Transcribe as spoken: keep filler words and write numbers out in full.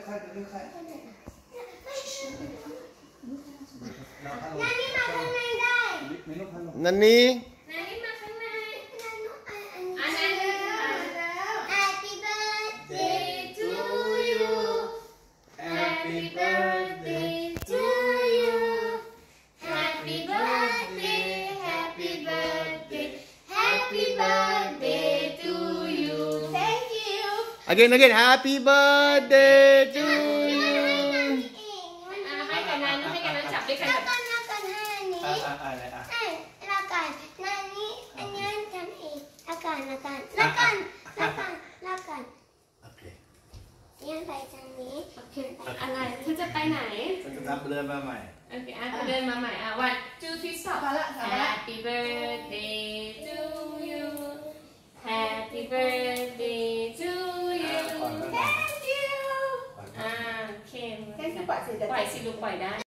ใครจะเลือกใครนันนี่นันนี่มาข้างในอันนั้นแล้ว Happy birthday to you Happy birthday to you Happy birthday Happy birthday Happy birthday to you Thank you again again Happy birthday to you ให้กันนั้นให้กันนั้นจับด้วยกันแล้วกันแล้วกันให้อันนี้อ่าอะไรอ่ะให้แล้วกันนันนี้อันนี้ทำเองแล้วกันแล้วกันแล้วกันแล้วกันแล้วกันโอเคยังไปทางนี้โอเคอะไรเธอจะไปไหนจะทำเดินมาใหม่โอเคอ่ะเดินมาใหม่อ่ะ one two three stop พอละพอละ Happy birthday to you Happy birthday to you Thank you อ่าโอเคแค่ที่ปล่อยเสร็จปล่อยสิลูกปล่อยได้